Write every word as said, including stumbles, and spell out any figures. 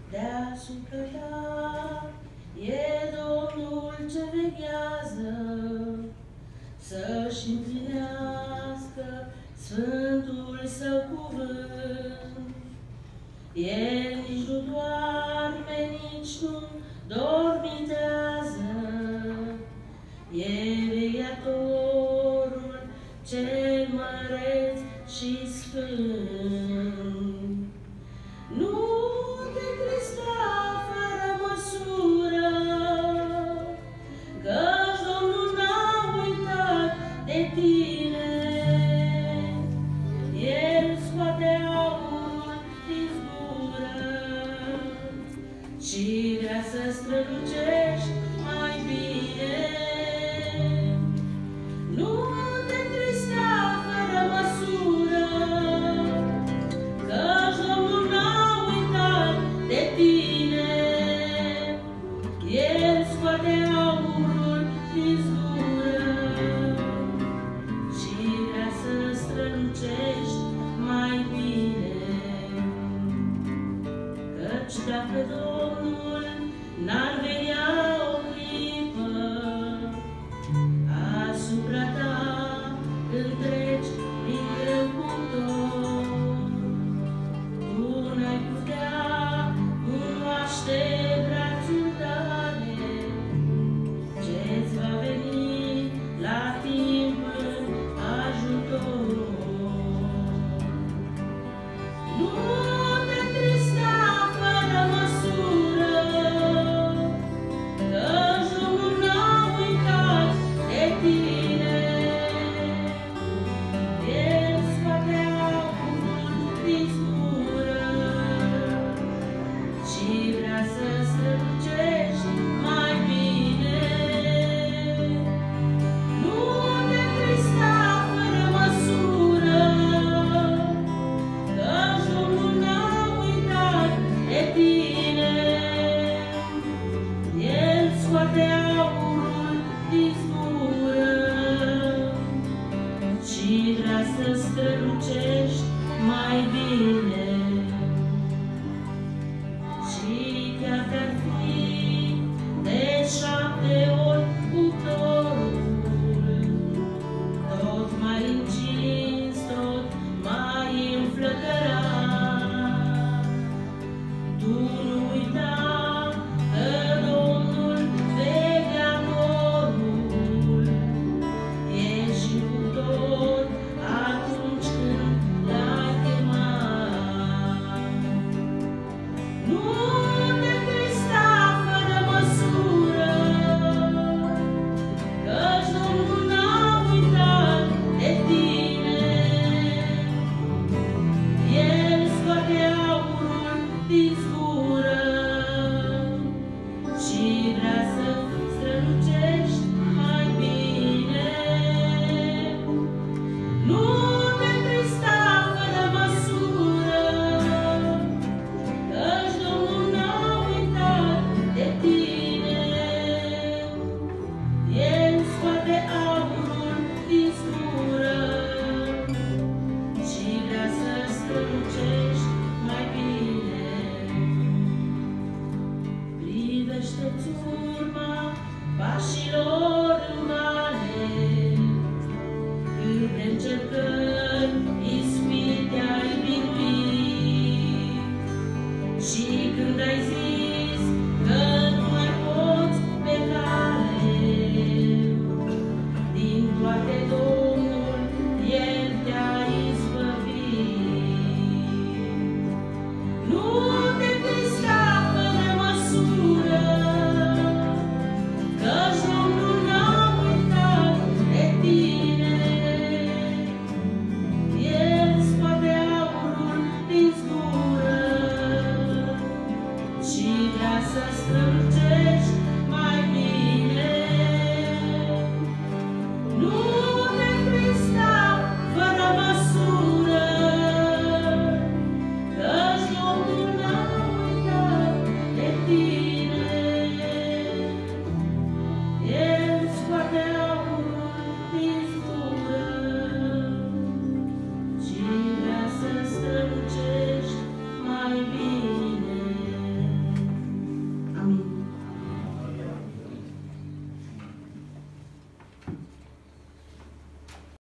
Deasupra ta e Domnul ce veghează să-și împlinească Sfântul Său cuvânt. El nici nu doarme, nici nu dormitează, e vegheatorul cel măreț și sfânt. Nu te întrista fără măsură, căci Domnul n-a uitat de tine. El scoate aurul din zgură și vrea să strălucești mai bine. Nu te întrista fără măsură, căci Domnul n-a uitat de tine. El scoate aurul din zgură și vrea să strălucești mai bine. Căci dacă Domnul n-ar veni